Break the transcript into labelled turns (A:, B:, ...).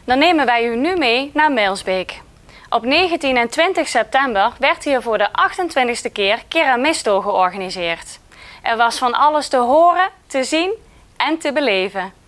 A: Dan nemen wij u nu mee naar Milsbeek. Op 19 en 20 september werd hier voor de 28e keer Keramisto georganiseerd. Er was van alles te horen, te zien en te beleven.